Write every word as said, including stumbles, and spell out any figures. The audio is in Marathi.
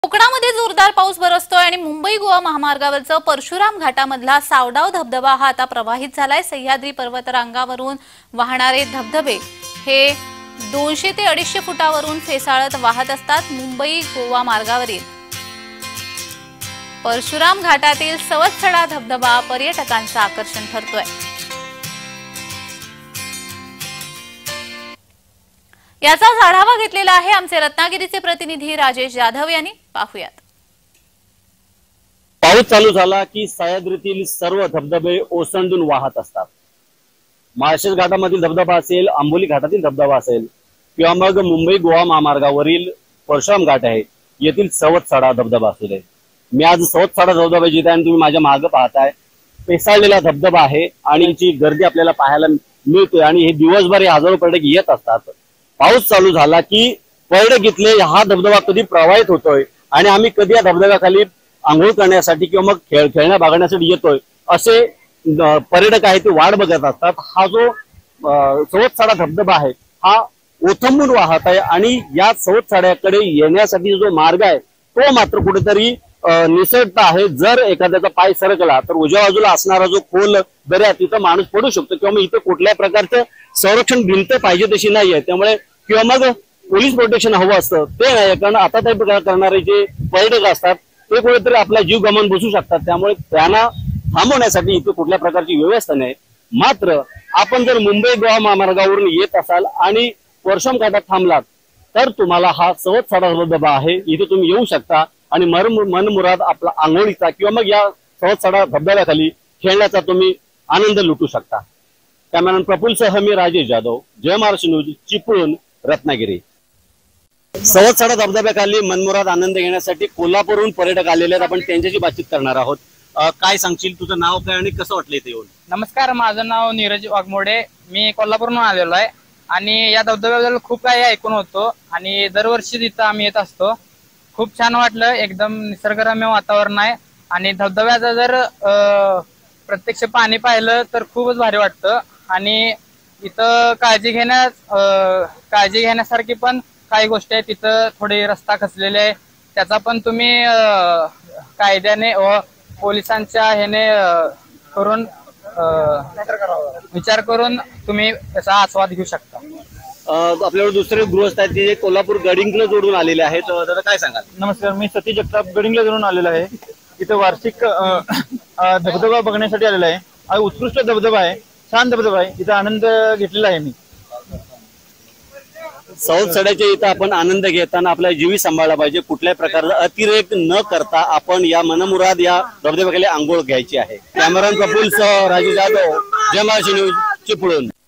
कोकणामध्ये जोरदार पाऊस बरसतोय आणि मुंबई गोवा महामार्गावरचा परशुराम घाटामधला सावडाव धबधबा हा आता प्रवाहित झालाय। सह्याद्री पर्वतरांगावरून वाहणारे धबधबे हे दोनशे ते अडीचशे फुटावरून फेसाळत वाहत असतात। मुंबई गोवा मार्गावरील परशुराम घाटातील सवत्सडा धबधबा पर्यटकांचं आकर्षण ठरतोय। याचा आढावा घेतलेला आहे आमचे रत्नागिरीचे प्रतिनिधी राजेश जाधव यांनी। पाहूयात। पाऊस चालू झाला की सह्याद्रीतील सर्व धबधबे ओसंडून वाहत असतात। माळशेज घाटामधील धबधबा असेल, आंबोली घाटातील धबधबा असेल किंवा मग मुंबई गोवा महामार्गावरील परशुराम घाट आहे येथील सवत्सडा धबधबा असेल। मी आज सवत्सडा धबधबा जिथे आहे तुम्ही माझ्या मागे पाहताय पेसाळलेला धबधबा आहे आणि याची गर्दी आपल्याला पाहायला मिळते आणि हे दिवसभर हजारो पर्यटक येत असतात। पाऊस चालू झाला की पर्यटक इथले हा धबधबा कधी प्रवाहित होतोय आणि आम्ही कधी या धबधब्याखाली आंघोळ करण्यासाठी किंवा मग खेळ खेळण्या बघण्यासाठी येतोय असे पर्यटक आहेत ते वाट बघत असतात। हा जो सवत्सडा धबधबा आहे हा ओथंबून वाहत आहे आणि या सवत्सड्याकडे येण्यासाठी जो मार्ग आहे तो मात्र कुठेतरी निसटत आहे। जर एखाद्याचा पाय सरकला तर उजव्या बाजूला असणारा जो खोल दऱ्या तिथं माणूस पडू शकतो किंवा मग इथे कुठल्या प्रकारचं संरक्षण भिंत पाहिजे तशी नाहीये, त्यामुळे किंवा मग पोलीस प्रोटेक्शन हवं असतं ते नाही। कारण आता ते करणारे जे पर्यटक असतात ते कुठेतरी आपला जीव गमावून बसू शकतात, त्यामुळे त्यांना थांबवण्यासाठी इथे कुठल्या प्रकारची व्यवस्था नाही। मात्र आपण जर मुंबई गोवा महामार्गावरून येत असाल आणि परशुराम घाटात थांबलात तर तुम्हाला हा सवत्सडा धबधबा आहे, इथे तुम्ही येऊ शकता आणि मनमुराद आपला आंघोळीचा किंवा मग या सवत्सडा धबधब्याखाली खेळण्याचा तुम्ही आनंद लुटू शकता। कॅमेरामॅन प्रफुल्ल सह मी राजेश जाधव, जय महाराष्ट्र न्यूज, चिपळूण, रत्नागिरी। सवत्सडा धबधब्याखाली मनमुराद आनंद घेण्यासाठी कोल्हापूरहून पर्यटक आलेले आहेत, आपण त्यांच्याशी बातचीत करणार आहोत। काय सांगशील, तुझं नाव काय आणि कसं वाटलं इथे येऊन? नमस्कार, माझं नाव नीरज वाघमोडे, मी कोल्हापूरहून आलेलो आहे आणि या धबधब्याबद्दल खूप काही ऐकून होतो आणि दरवर्षी तिथं आम्ही येत असतो। खूप छान वाटलं, एकदम निसर्गरम्य वातावरण आहे आणि धबधब्याचं जर प्रत्यक्ष पाणी पाहिलं तर खूपच भारी वाटतं आणि इथं काळजी घेण्या काळजी घेण्यासारखी पण काही गोष्टी आहेत। तिथं थोडे रस्ता खचलेले आहे, त्याचा पण तुम्ही कायद्याने व पोलिसांच्या ह्याने करून विचार करून तुम्ही त्याचा आस्वाद घेऊ शकता। आपल्याकडे दुसरे गृहस्थ आहेत ते कोल्हापूर गडिंगला जोडून आलेले आहेत, तर काय सांगाल? नमस्कार, मी सतीश जगताप गडिंगला जोडून आलेलो आहे। इथं वार्षिक धबधबा बघण्यासाठी आलेला आहे। हा उत्कृष्ट धबधबा आहे, छान धबधबा आहे, इथं आनंद घेतलेला आहे मी। सवत्सड्याच्या इथं आपण आनंद घेताना आपला जीवी सांभाळला पाहिजे, कुठल्याही प्रकारचा अतिरेक न करता आपण या मनमुराद या धबधब्याखाली आंघोळ घ्यायची आहे। कॅमेरामॅन प्रफुल्ल सह राजेश जाधव, जय महाराष्ट्र न्यूज, चिपळूण।